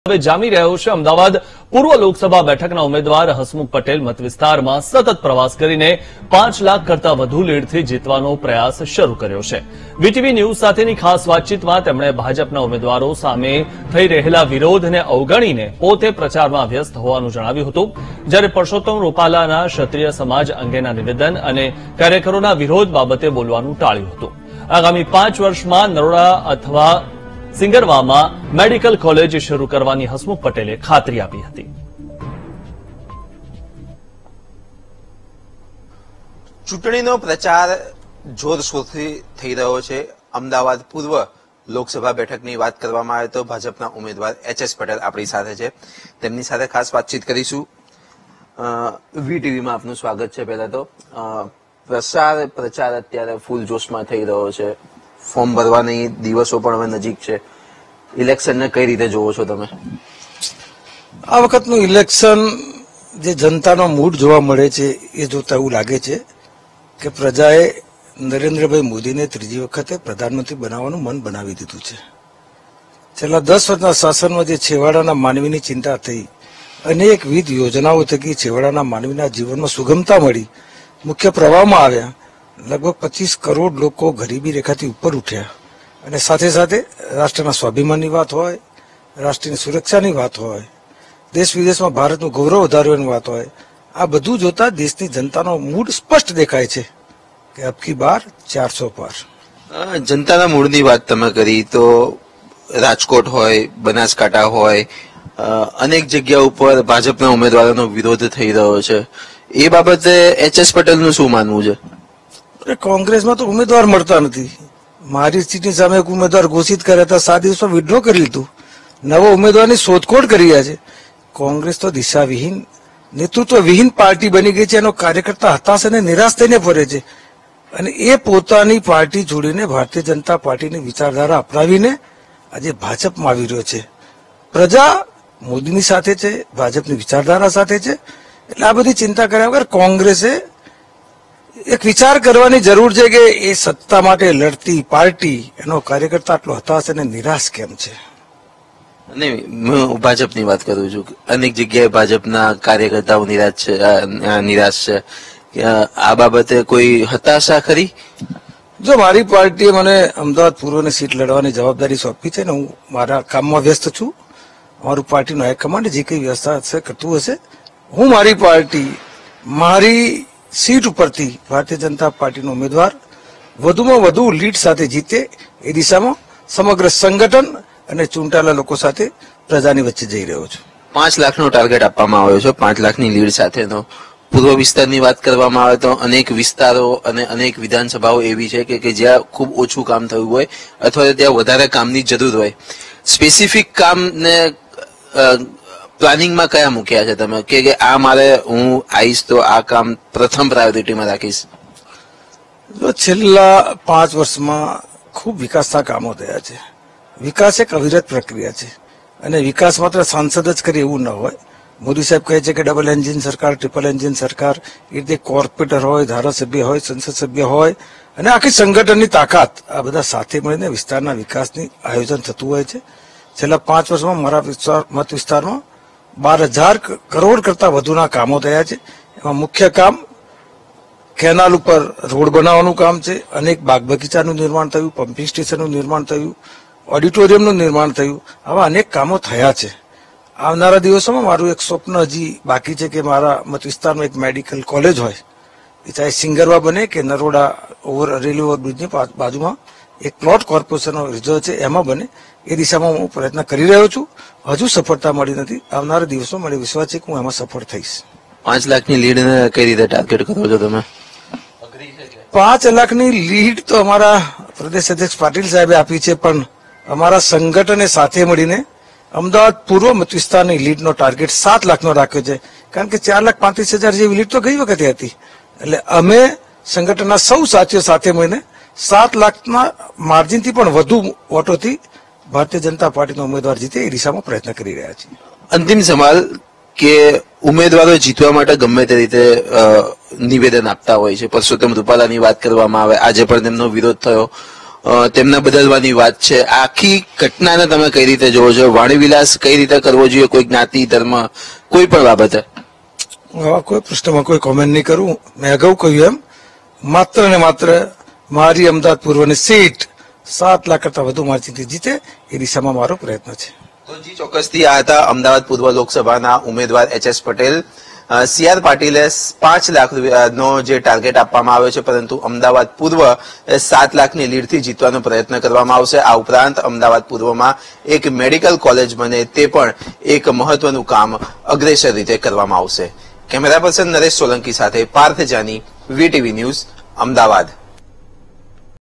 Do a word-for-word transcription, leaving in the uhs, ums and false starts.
હવે જામી રહ્યો છે। અમદાવાદ પૂર્વ લોકસભા બેઠકના ઉમેદવાર હસમુખ પટેલ મત વિસ્તારમાં સતત પ્રવાસ કરીને પાંચ લાખ કરતા વધુ લીડથી જીતવાનો પ્રયાસ શરૂ કર્યો છે। વીટીવી ન્યૂઝ સાથેની ખાસ વાતચીતમાં તેમણે ભાજપના ઉમેદવારો સામે થઈ રહેલા વિરોધને અવગણીને પોતે પ્રચારમાં વ્યસ્ત હોવાનું જણાવ્યું હતું, જ્યારે પરસોત્તમ રૂપાલાના ક્ષત્રિય સમાજ અંગેના નિવેદન અને કાર્યકરોના વિરોધ બાબતે બોલવાનું ટાળ્યું હતું। આગામી પાંચ વર્ષમાં નરોડા અથવા સિંગરવામાં મેડિકલ કોલેજ શરૂ કરવાની હસમુખ પટેલે ખાતરી આપી હતી। ચૂંટણીનો પ્રચાર જોરશોરથી થઈ રહ્યો છે। અમદાવાદ પૂર્વ લોકસભા બેઠકની વાત કરવામાં આવે તો ભાજપના ઉમેદવાર એચ.એસ. પટેલ આપણી સાથે છે, તેમની સાથે ખાસ વાતચીત કરીશું। વીટીવીમાં આપનું સ્વાગત છે। પહેલા તો પ્રચાર પ્રચાર અત્યારે ફૂલ જોશમાં થઈ રહ્યો છે, ફોર્મ ભરવાની દિવસો પણ હવે નજીક છે। ઇલેક્શનને કઈ રીતે જોવો છો તમે? આ વખતનું ઇલેક્શન જે જનતાનો મૂડ જોવા મળે છે એ જોતા એવું લાગે છે કે પ્રજાએ નરેન્દ્રભાઈ મોદીને ત્રીજી વખતે પ્રધાનમંત્રી બનાવવાનું મન બનાવી દીધું છે। છેલ્લા દસ વર્ષના શાસનમાં જે છેવાડાના માનવીની ચિંતા થઈ, અનેકવિધ યોજનાઓ થકી છેવાડાના માનવીના જીવનમાં સુગમતા મળી, મુખ્ય પ્રવાહમાં આવ્યા, લગભગ પચીસ કરોડ લોકો ગરીબી રેખાથી ઉપર ઉઠ્યા, અને સાથે સાથે રાષ્ટ્રના સ્વાભિમાનની વાત હોય, રાષ્ટ્રની સુરક્ષાની વાત હોય, દેશ વિદેશમાં ભારતનું ગૌરવ વધારવાની વાત હોય, આ બધું જોતા દેશની જનતાનો મૂડ સ્પષ્ટ દેખાય છે કે અબકી બાર ચારસો પાર। જનતાના મૂડની વાત તમે કરી તો રાજકોટ હોય, બનાસકાંઠા હોય, અનેક જગ્યા ઉપર ભાજપના ઉમેદવારોનો વિરોધ થઈ રહ્યો છે। એ બાબતે એચ.એસ. પટેલનું શું માનવું છે? કોંગ્રેસમાં તો ઉમેદવાર મળતા નથી। મારી સીટની સામે એક ઉમેદવાર ઘોષિત કર્યા હતા, સાત દિવસમાં વિડ્રો કરી લીધું, નવો ઉમેદવારની શોધખોળ કરી રહ્યા છે। કોંગ્રેસ તો દિશાવિહીન, નેતૃત્વ વિહીન પાર્ટી બની ગઈ છે। એનો કાર્યકર્તા હતાશ અને નિરાશ થઈને ફરે છે, અને એ પોતાની પાર્ટી છોડીને ભારતીય જનતા પાર્ટીની વિચારધારા અપનાવીને આજે ભાજપમાં આવી રહ્યો છે। પ્રજા મોદીની સાથે છે, ભાજપની વિચારધારા સાથે છે, એટલે આ બધી ચિંતા કર્યા વગર કોંગ્રેસે એક વિચાર કરવાની જરૂર છે કે એ સત્તા માટે લડતી પાર્ટી, એનો કાર્યકર્તા આટલો હતાશ અને નિરાશ કેમ છે? નહીં, હું ભાજપની વાત કરું છું। અનેક જગ્યાએ ભાજપના કાર્યકર્તાઓ નિરાશ છે નિરાશ છે આ બાબતે કોઈ હતાશા ખરી? જો મારી પાર્ટીએ મને અમદાવાદ પૂર્વની સીટ લડવાની જવાબદારી સોંપી છે ને હું મારા કામમાં વ્યસ્ત છું। મારું પાર્ટીનું હાઈકમાન્ડ જે કઈ વ્યવસ્થા હશે કરતું હશે। હું મારી પાર્ટી મારી સીટ ઉપરથી ભારતીય જનતા પાર્ટીનો ઉમેદવાર વધુમાં વધુ લીડ સાથે જીતે એ દિશામાં સમગ્ર સંગઠન અને ચૂંટાયેલા લોકો સાથે પ્રજાની વચ્ચે જઈ રહ્યો છું। પાંચ લાખનો ટાર્ગેટ આપવામાં આવ્યો છે, પાંચ લાખની લીડ સાથેનો। પૂર્વ વિસ્તારની વાત કરવામાં આવે તો અનેક વિસ્તારો અને અનેક વિધાનસભાઓ એવી છે કે જ્યાં ખૂબ ઓછું કામ થયું હોય અથવા ત્યાં વધારે કામની જરૂર હોય। સ્પેસિફિક કામને પ્લાનિંગમાં કયા મૂક્યા છે તમે કે આ મારે હું આવીશ તો આ કામ પ્રથમ પ્રાયોરિટીમાં રાખીશ? છેલ્લા પાંચ વર્ષમાં ખૂબ વિકાસના કામો થયા છે। વિકાસ એક અવિરત પ્રક્રિયા છે, અને વિકાસ માત્ર સાંસદ જ કરે એવું ન હોય। મોદી સાહેબ કહે છે કે ડબલ એન્જિન સરકાર, ટ્રિપલ એન્જિન સરકાર, એ રીતે કોર્પોરેટર હોય, ધારાસભ્ય હોય, સંસદ સભ્ય હોય, અને આખી સંગઠનની તાકાત, આ બધા સાથે મળીને વિસ્તારના વિકાસની આયોજન થતું હોય છે। છેલ્લા પાંચ વર્ષમાં મારા વિસ્તાર મત વિસ્તારમાં બાર હજાર કરોડ કરતા વધુના કામો થયા છે। એમાં મુખ્ય કામ કેનાલ ઉપર રોડ બનાવવાનું કામ છે, અનેક બાગ બગીચાનું નિર્માણ થયું, પમ્પિંગ સ્ટેશનનું નિર્માણ થયું, ઓડિટોરિયમનું નિર્માણ થયું, આવા અનેક કામો થયા છે। આવનારા દિવસોમાં મારું એક સ્વપ્ન હજી બાકી છે કે મારા મત વિસ્તારમાં એક મેડિકલ કોલેજ હોય, એ ચાહે સિંગરવા બને કે નરોડા ઓવર રેલવે ઓવરબ્રિજની બાજુમાં એક પ્લોટ કોર્પોરેશનનો રિઝર્વ છે એમાં બને, એ દિશામાં હું પ્રયત્ન કરી રહ્યો છું। હજુ સફળતા મળી નથી, આવનારા દિવસોમાં મને વિશ્વાસ છે કે હું એમાં સફળ થઈશ। પાંચ લાખની લીડને કઈ રીતે ટાર્ગેટ કરો છો તમે? પાંચ લાખની લીડ તો અમારા પ્રદેશ અધ્યક્ષ પાટીલ સાહેબે આપી છે, પણ અમારા સંગઠને સાથે મળીને અમદાવાદ પૂર્વ મત વિસ્તારની લીડનો ટાર્ગેટ સાત લાખનો રાખ્યો છે, કારણ કે ચાર લાખ પાંત્રીસ હજાર જેવી લીડ તો ગઈ વખતે હતી। એટલે અમે સંગઠનના સૌ સાથીઓ સાથે મળીને સાત લાખના માર્જિનથી પણ વધુ વોટોથી ભારતીય જનતા પાર્ટીનો ઉમેદવાર જીતે એ દિશામાં પ્રયત્ન કરી રહ્યા છીએ। અંતિમ સવાલ કે ઉમેદવારો જીતવા માટે ગમે તે રીતે નિવેદન આપતા હોય છે। પરસોત્તમ રૂપાલાની વાત કરવામાં આવે, આજે પણ તેમનો વિરોધ થયો। તેમને બદલવાની વાત છે. આખી ઘટનાને તમે કઈ રીતે જોવો છો? વાણીવિલાસ કઈ રીતે કરવો જોઈએ? કોઈ જ્ઞાતિ, ધર્મ, કોઈ પણ બાબતે? આવા કોઈ પ્રશ્નમાં કોઈ કોમેન્ટ નહીં કરું. મેં અગાઉ કહ્યું એમ માત્ર ને માત્ર મારી અમદાવાદ પૂર્વની સીટ સાત લાખ કરતા વધુ માર્જિનથી જીતે એ દિશામાં મારો પ્રયત્ન છે. તો જી ચોક્કસથી આ હતા અમદાવાદ પૂર્વ લોકસભાના ઉમેદવાર H S Patel. C R પાટીલે પાંચ લાખ નો જે ટાર્ગેટ આપવામાં આવ્યો છે, પરંતુ અમદાવાદ પૂર્વ સાત લાખની લીડથી જીતવાનો પ્રયત્ન કરવામાં આવશે. આ ઉપરાંત અમદાવાદ પૂર્વમાં એક મેડિકલ કોલેજ બને તે પણ એક મહત્વનું કામ અગ્રેસર રીતે કરવામાં આવશે. કેમેરા પર્સન નરેશ સોલંકી સાથે પાર્થ જાની, વીટીવી ન્યૂઝ, અમદાવાદ.